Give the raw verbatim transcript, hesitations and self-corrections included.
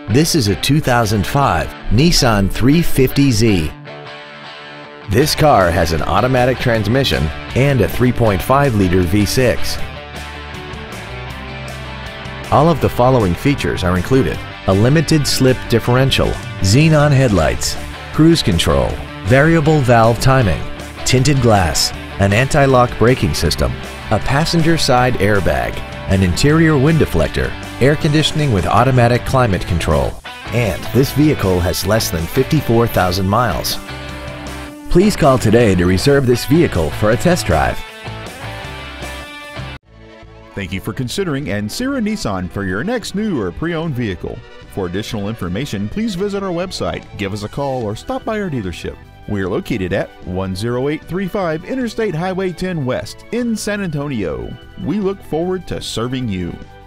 This is a two thousand five Nissan three fifty Z. This car has an automatic transmission and a three point five liter V six. All of the following features are included: a limited slip differential, xenon headlights, cruise control, variable valve timing, tinted glass, an anti-lock braking system, a passenger side airbag, an interior wind deflector, air conditioning with automatic climate control, and this vehicle has less than fifty-four thousand miles. Please call today to reserve this vehicle for a test drive. Thank you for considering Ancira Nissan for your next new or pre-owned vehicle. For additional information, please visit our website, give us a call, or stop by our dealership. We are located at one oh eight three five Interstate Highway ten West in San Antonio. We look forward to serving you.